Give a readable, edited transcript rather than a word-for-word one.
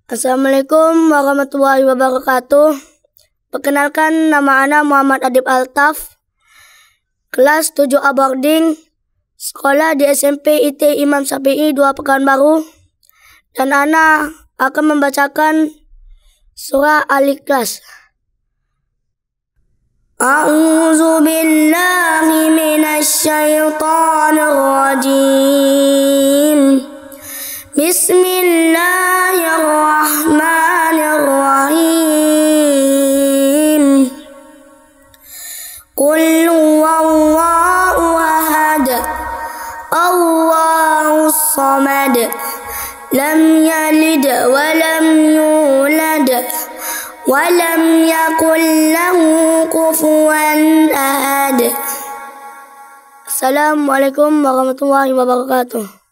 Assalamualaikum warahmatullahi wabarakatuh. Perkenalkan, nama ana Muhammad Adib Altaf, kelas 7A boarding, sekolah di SMP IT Imam Syafi'i 2 Pekanbaru, dan ana akan membacakan surah Al-Ikhlas. A'udzu billahi minasy syaithanir rajim. Bismillahirrahmanirrahim. Qul huwallahu ahad, Allahus samad, lam yalid wa lam yulad wa lam yakul lahu kufuwan ahad. Assalamualaikum warahmatullahi wabarakatuh.